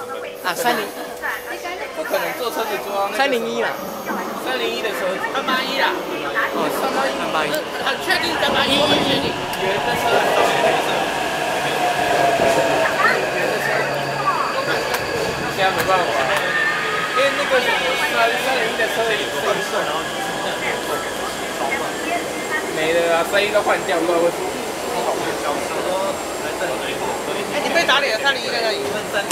啊，30， 不可能坐车子坐到那个 301啦 301的车子 381啦， 哦，381， 很确定381，我很确定。 原的车上面黑色，现在没办法，因为那个什么301的车已经换色，然后没了啊，声音都换掉，不知道为什么。 哎，你被打脸了，301在那里。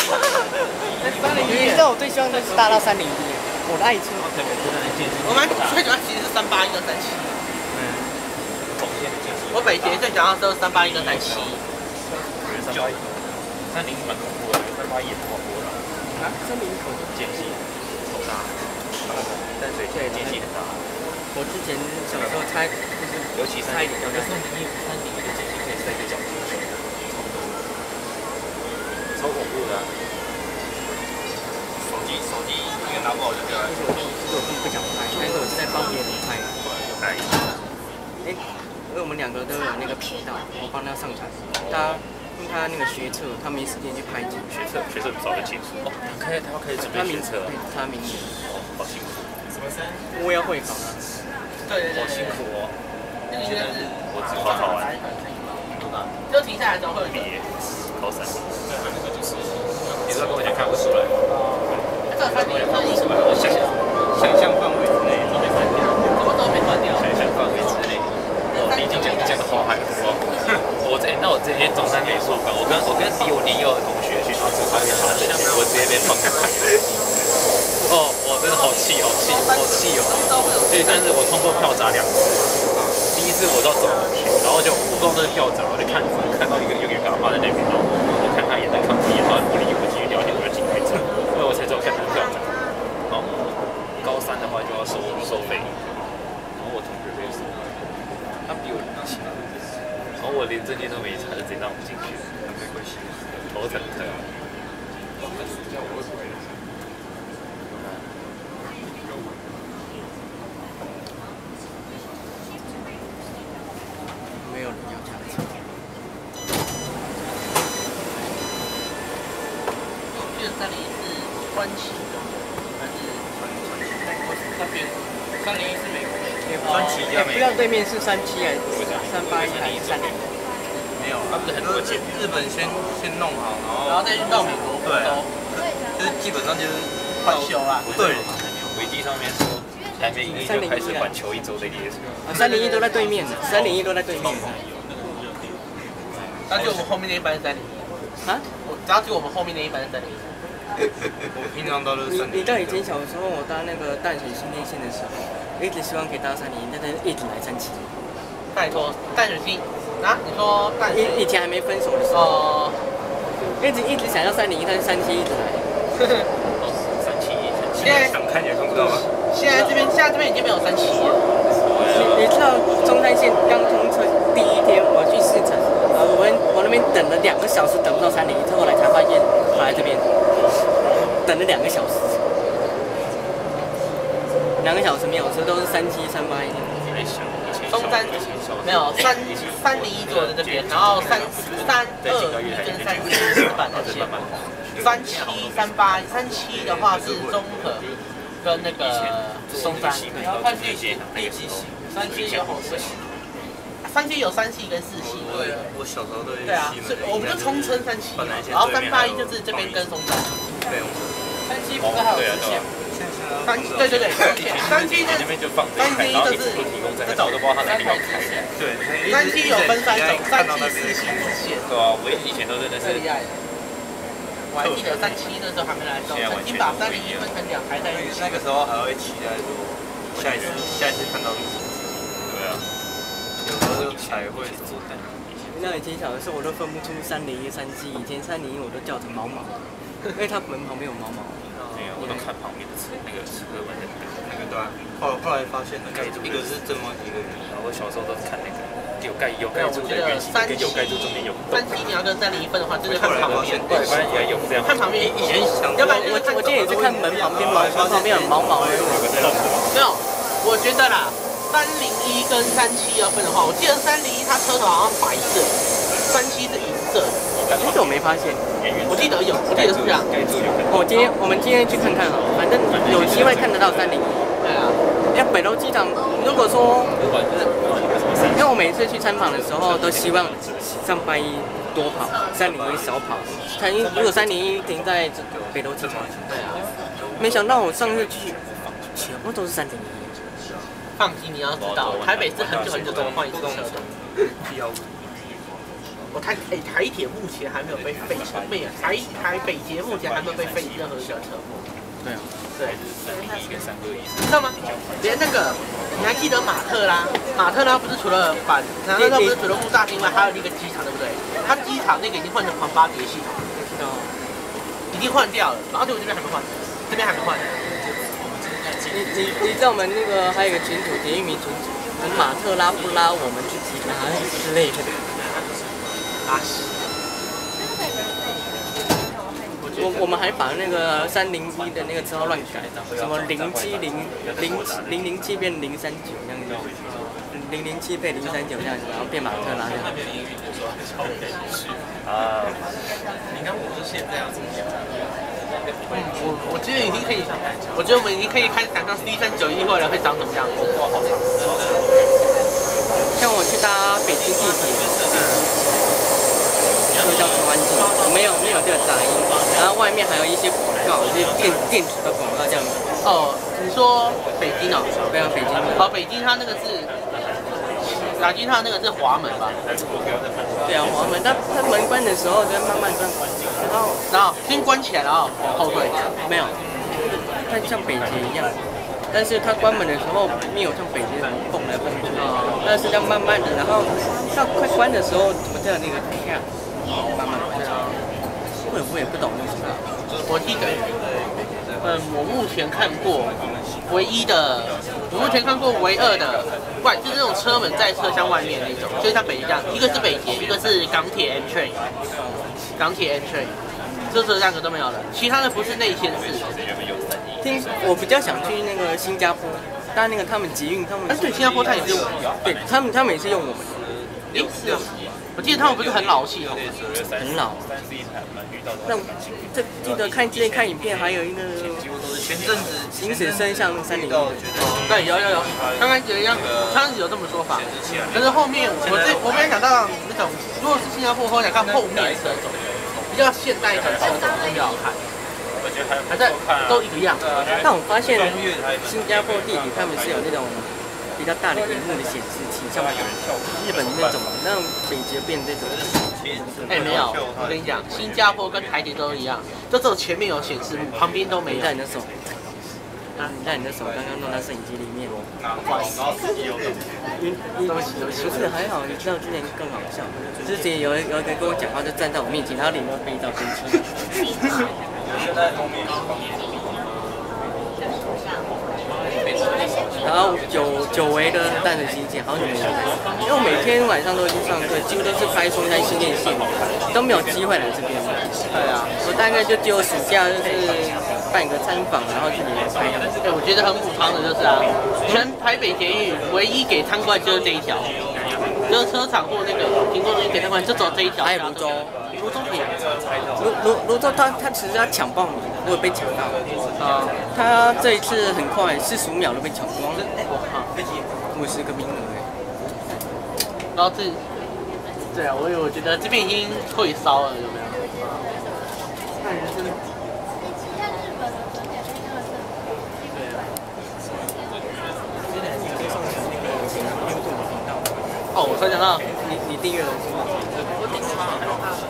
你知道我最希望就是搭到301，我的爱车。 我们最喜欢其实是381跟37。我北捷最想要的是381跟37。 301蛮恐怖的，381也不恐怖了。 啊，301 间隙超大，淡水现在间隙很大。 我之前小时候猜，就是尤其301的间隙可以塞个脚进去，超恐怖的。手机那个拿不好就掉下去。 我根本不想拍，但是我是在帮别人拍。 哎， 因为我们2个都有那个频道，我帮他上传。因为他那个学测，他没时间去拍景。 学测早就结束哦，他可以准备学测了。 他明年。 哦，好辛苦。什么生？ 我要会考了。 对， 好辛苦哦。 那个应该是我只考完。 就停下来之后会有毕业，高3。你说跟我讲看不出来。 这3年这1什么？ 想象范围之内都被删掉。 什么都被断掉。 想象范围之内。你已经讲的好海阔。那我这天中山美术馆，我跟比我年幼的同学去查这个，我直接被放开。哦，我真的好气哦！对，但是我通过票闸2次，第一次我到走廊去，然后就我不知道那个票闸，我就看到有一个阿嬤在那边，然后我看他也在看我一眼，然后不理我，继续聊天，我就进去车，所以我才知道看那个票闸。然后高3的话就要收费，然后我同学被收，他比我年轻。然后我连证件都没查，就直接让我进去，没关系，头疼对啊。 没有人要加车。 我记得301是川崎还是那边？301是美国的。 川崎加美。不知道对面是37还是381还是301？ 没有，他不是很多件。日本先弄好， 然后再去到美国。 对，就是基本上就是换修啦。 对，维基上面说还没营业就开始环球1周的列车。 301都在对面，301都在对面。 然后就我们后面那一班是301。 啊？ 然后就我们后面那一班是301。 我平常都是301。 你到以前小时候我搭那个淡水新内线的时候，一直希望可以搭301，但是一直来37。 拜托，淡水新啊？你说淡水？ 以前还没分手的时候。一直想要301，但是37一直来。 37，现在想看也看不到吧？ 现在这边已经没有37了。 你知道中山线刚通车第一天，我去试乘，我那边等了2个小时，等不到301，后来才发现跑来这边，等了2个小时。2个小时没有车，都是37、381。 中山没有301坐在这边，然后321跟344是板的线，37、37的话是中和跟那个松山，然后37有37有3系跟4系。 对，我小时候都对啊，我们就通称37嘛，然后381就是这边跟松山。 对 ，37不是还有支线？对，37就是这早都不知道他哪地方开的。对 ，37有分3种，3系、4系、支线。 对啊，我以前都真的是。 厉害的。我还记得37那时候还没来的时候，曾经把301分成2台在一起。 那个时候还会期待说，下一次看到你。对啊。有时候就才会做单。 那以前小的时候我都分不出301、37，以前301我都叫成毛毛，因为它门旁边有毛毛。 没有，我都看旁边的车，那个车门的那个对啊。后来发现那个一个是这么一个圆，然后我小时候都是看那个有盖住的圆形，跟有盖住中间有洞。 37你要跟301分的话，就是看旁边。 对，发现也有这样。 看旁边， 以前想， 要不然我今天也是看门旁边嘛，旁边有毛毛的。 没有，我觉得啦，301跟37要分的话，我记得301它车头好像白色，37是银色。 这个我没发现。 我记得有，我记得是这样。 我们今天去看看好了，反正有机会看得到301。 对啊。 因为北投机场，如果说，因为我每次去参访的时候，都希望上81多跑，301少跑。如果301停在北投机场，对啊。没想到我上次去，全部都是301。 放心，你要知道，台北是很久很久都换一次车的。我台铁目前还没有被废车，台北捷目前还没有被废任何一个车目。 对啊。 对。你知道吗？连那个，你还记得马特拉？马特拉不是除了马特拉不是除了木栅町外，还有一个机场，对不对？它机场那个已经换成黄巴蝶系统，已经换掉了。然后就这边还没换，这边还没换。 你知道我们那个还有一个群组，捷运迷群组，马特拉不拉我们去机场之类的。我们还把那个301的那个车号乱改，什么007变039这样子，007配039这样子，然后变马特拉这样。 啊，你看我是现在要怎么样？ 我觉得已经可以，我觉得我们已经可以开始想象 C391未来会长怎么样。 像我去搭北京地铁，就叫川境，没有这个杂音，然后外面还有一些广告，就是电子的广告这样子。 哦，你说北京哦？ 对啊，北京。 哦，北京它那个是，北京它那个是华门吧？ 对啊，华门，它门关的时候就慢慢关，然后先关起来，然后往后退。 没有，它像北捷一样。但是它关门的时候没有像北捷蹦来蹦去，但是要慢慢的，然后到快关的时候，怎么叫那个跳，慢慢关啊。我也不懂为什么。 我记得，我目前看过唯二的就是那种车门在车厢外面那种，就像北捷一样，一个是北捷，一个是港铁 N train， 港铁 N train， 这两个都没有了，其他的不是内线式。 我比较想去那个新加坡，但那个他们捷运，他们对，新加坡他也是用， 对他们也是用我们的。 是啊，我记得他们不是很老系统， 很老。那这记得之前看影片，还有一个前阵子行驶声像301。 对，有，刚开始有这么说法，但是后面我没有想到那种，如果是新加坡，我想看后面车种，比较现代的车种比较好看。还在都一样， 但我发现新加坡地铁他们是有那种比较大的荧幕的显示器，像日本那种，那北捷变这种。 没有，我跟你讲，新加坡跟台铁都一样，就只有前面有显示幕，旁边都没有。 在你的手，你的手刚刚弄到摄影机里面。 不好意思，对不起， 不是还好，你知道之前更好笑，之前有一个跟我讲话就站在我面前，然后脸都飞到飞机。然后久违的淡水新线，好久没有来，因为我每天晚上都会去上课，几乎都是拍松山新店线，都没有机会来这边。 对啊， 我大概就只有暑假就是办个参访，然后去里面拍。 对，我觉得很普通的就是啊，全台北捷运唯一给参观就是这一条，就是车厂或那个停车场给参观就走这一条。 还有泸州。 泸州也， 泸州他其实要抢报名，我有被抢到。他这一次很快，40秒都被抢光了。50个名额哎。 然后对啊，我觉得这边已经退烧了，有没有？看人真的。哦，我才想到， 你订阅了是吗？ 我订阅了。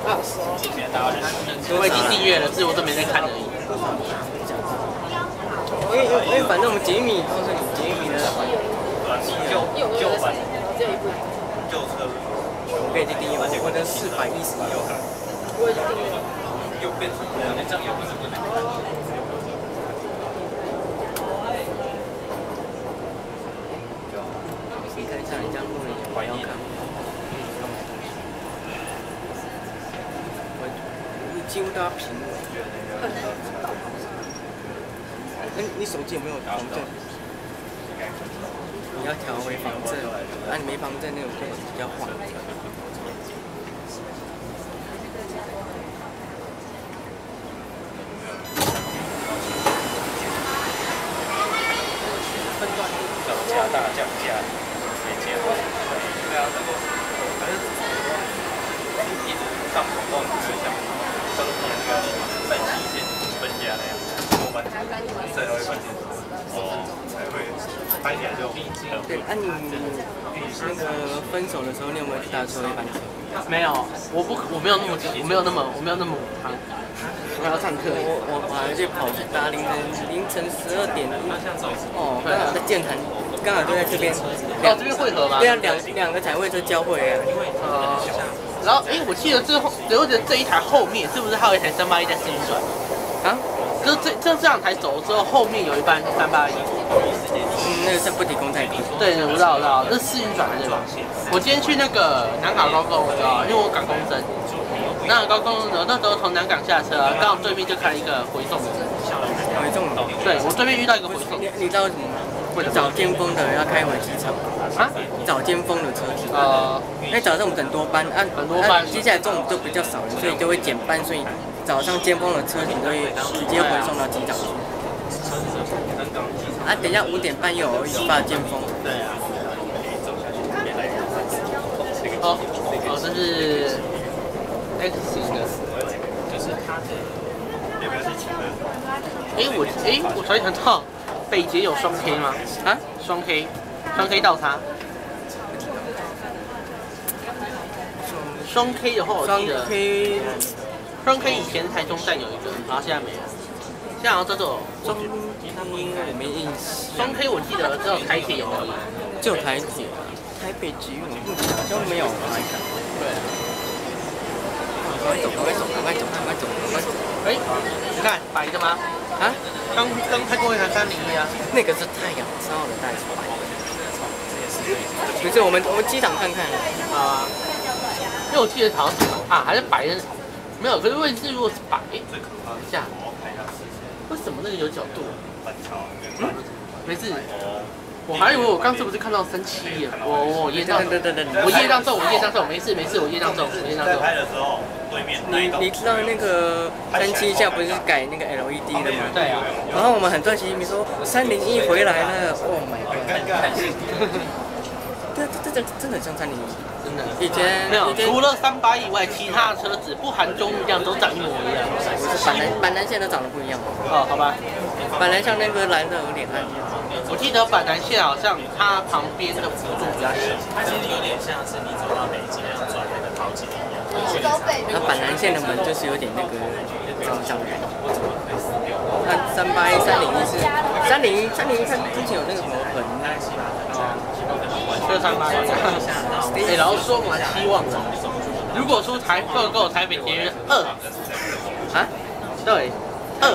我已经订阅了，只是我都没在看而已。 因为反正我们捷运迷告诉你，捷运迷的旧版，旧车，我可以去订阅，我的410。我已经订阅了。又变成这样，又不是不能看。你看一下人家录的也还要看。几乎都要屏幕。你手机有没有防震？你要调回防震，你没防震那个会比较晃。 对，啊你那个分手的时候，你有没有去搭最后一班车？ 没有，我没有那么武汤，我还要上课。 我还去跑去搭凌晨12点，哦，刚好在剑潭，刚好就在这边。 哦，这边汇合吗？ 对啊，两个彩绘车交汇啊。 然后我记得这一台后面是不是还有一台381在试运转？ 啊？ 就是这两台走之后，后面有一班是381。 那个是不提供载体。 对，我知道，这是试运转的对吧？我今天去那个南港高工，我知道，因为我赶工生。南港高工那时候从南港下车，刚好对面就开了一个回送的。 回送的。 对，我对面遇到一个回送。 你知道为什么吗？找尖峰的要开回机场啊？找尖峰的车子。因为早上我们很多班，很多班，接下来中午就比较少人，所以就会减班，所以早上尖峰的车型都会直接回送到机场去。啊，等一下5点半又有一发尖峰。对啊。 这是 X 型的。我突然想到，北捷有双 K 吗？啊，双 K 倒插。双 K 的话，我记得双 K 以前台中站有一个，然后现在没了。现在好像叫做双 K 我没印象。 双 K 我记得只有台铁有而已， 只有台铁，台北捷运目前好像没有来看。对。赶快走！ 你看白的吗？啊？刚开过一台301啊。 那个是太阳照的带出来的。不是，我们机场看看。 啊。因为我记得好像是还是白的，没有。可是问题是，如果是白，等一下，为什么那个有角度？没事。我还以为我刚是不是看到37了？我业障我业障咒，没事，我业障咒。 你知道那个37下不是改那个 LED 的吗？ 对啊。 然后我们很多骑迷说301回来了 ，Oh my god！ 对，这真的很像301。真的。以前没有，除了380以外，其他的车子不含中这样都长一模一样。 板南线都长得不一样。 哦，好吧。 板南像那个蓝的有点暗。 我记得板南线好像它旁边的弧度比较小， 它其实有点像是你走到北京要转那个高铁一样。 那板南线的门就是有点那个脏的。那381、301是301，看之前有那个什么痕。 这381。然后说我蛮希望的，如果出购购台北捷运2，对，2，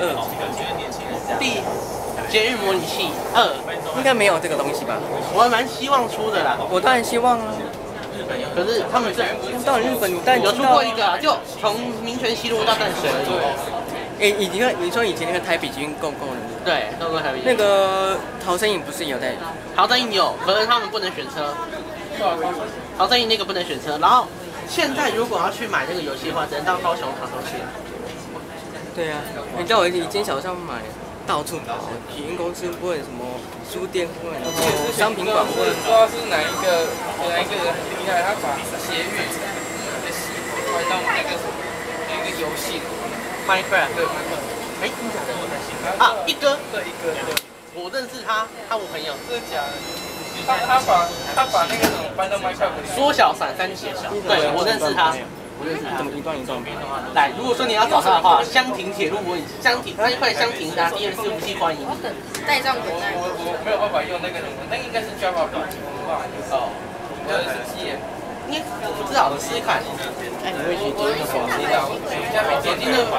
第捷运模拟器2， 应该没有这个东西吧？ 我还蛮希望出的啦。 我当然希望啊。 可是他们到日本， 有出过一个，就从民权西路到淡水而已。你说以前那个台北捷运购的， 对，购台北。 那个陶生颖不是有在？ 陶生颖有，可是他们不能选车。陶生颖那个不能选车，然后现在如果要去买那个游戏的话，只能到高雄长洲去。 对啊，你知道我以前小时候买。到处跑，体验公司问什么书店问，然后商品馆问。 不知道是哪一个人很厉害，他把捷运的系统换到那个游戏 Minecraft 对 Minecraft。 真的假的？一哥。对一哥。我认识他我朋友。 真的假的？他把那个什么搬到 Minecraft 缩小闪3节。对，我认识他。 怎么一段？ 来，如果说你要找他的话，香亭铁路模拟，那一块香亭搭 DM 伺服器欢迎。 带上我没有办法用那个，那应该是 Java 版。哦，或者是 TM。 我不知道，我试试看。 你会学捷运吗？ 捷运的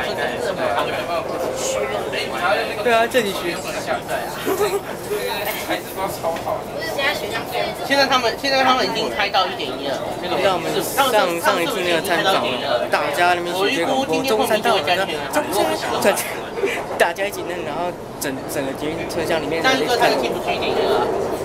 对啊，这里学。 孩子都超好。 现在他们已经开到1.1了。 让我们上一次那个参访，大家那边学这个中山到大家一起弄，然后整个捷运车厢里面。 上一个才进不去1.1了。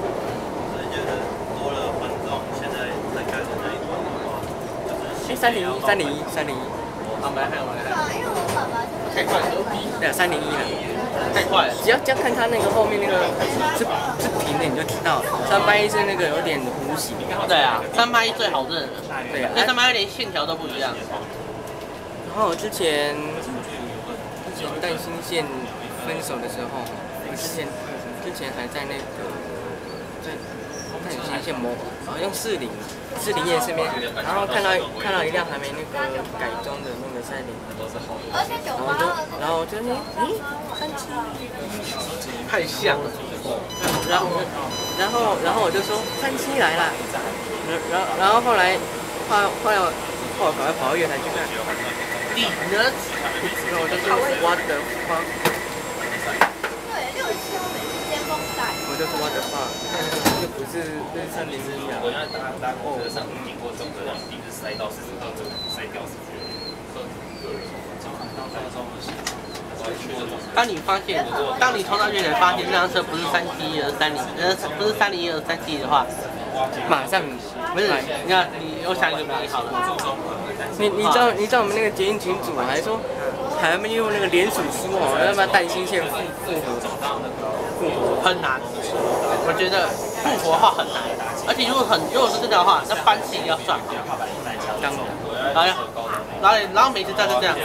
301。 好，来，太快了。 对，301了。 太快了。 只要看它那个后面那个是平的，你就知道了。381是那个有点弧形。 对啊，381最好认了。 对啊， 那381连线条都不一样。 然后之前淡新线分手的时候，之前还在那个看有新线好像士林夜市面，然后看到一辆还没那个改装的那个320，然后就37， 太像了。 然后我就说37来了，然后后来我赶快跑到月台去看， 你呢？ 然后我就说 what the fuck。我就说 what the fuck， 这不是301啊！ 我原来搭公车上经过中德，一直塞到40度，塞掉40度。 当你冲到月台发现那辆车不是371而302，不是301而371的话， 马上不是，你看我想一个比喻好了。 你知道我们那个捷运群组还说，还没用那个联署书哦，要不然带新线复活很难，我觉得复活的话很难，而且如果是真的话，那班次一定要算好。然后每次站就这样，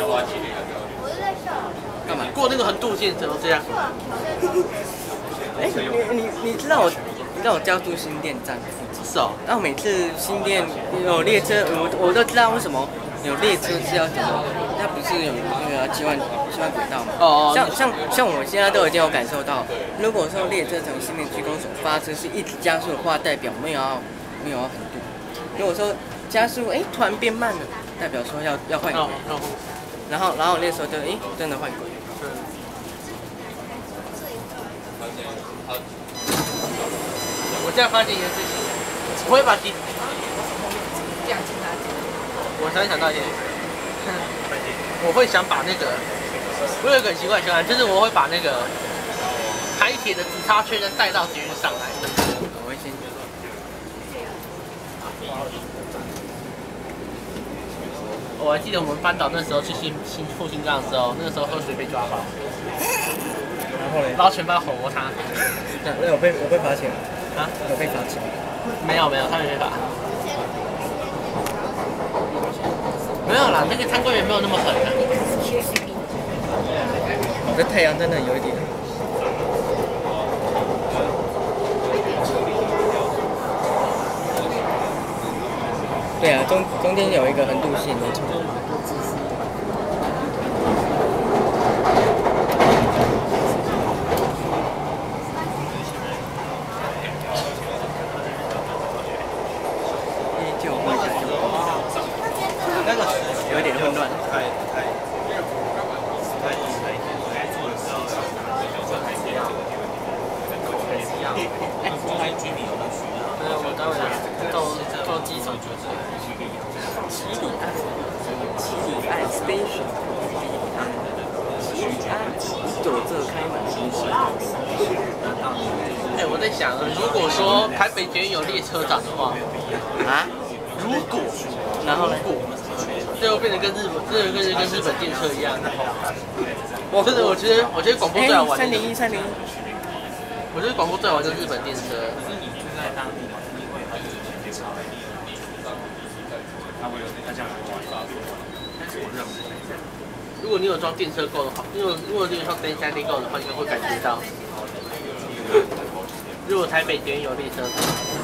干嘛？ 过那个横渡线只能这样。 哎，你知道我家住新店站附近， 是哦。 然后每次新店有列车，我都知道为什么有列车是要走，它不是有那个切换轨道嘛？ 哦。 像我现在都已经有感受到，如果说列车从新店区公所发车是一直加速的话，代表没有要横渡；如果说加速突然变慢了，代表说要换轨。然后那时候就真的换轨。 我现在发现一件事情，我会把我突然想到一件，我会想把那个，我有一个很奇怪的习惯，就是我会把那个台铁的直插圈带到捷运上来。 我会先。 我还记得我们班导那时候去复兴岗的时候，那个时候喝水被抓包，然后全班吼他。 那有被罚钱啊？ 有被罚钱？ 没有，他没被罚。没有啦，那个参观员没有那么狠啊。 这太阳真的有一点。对啊，中间有一个横渡线，没错。那个有点混乱。 我待会到机场去。 七里岸 station， 左侧开门。 我在想，如果说台北捷运有列车长的话， 啊？ 如果， 然后呢？ 最后变得跟日本电车一样。真的，我觉得广播最好玩。 301。 我觉得广播最好玩就是日本电车。如果你有装电车购的话，如果你有装电3D购的话，应该会感觉到。如果台北捷运有列车，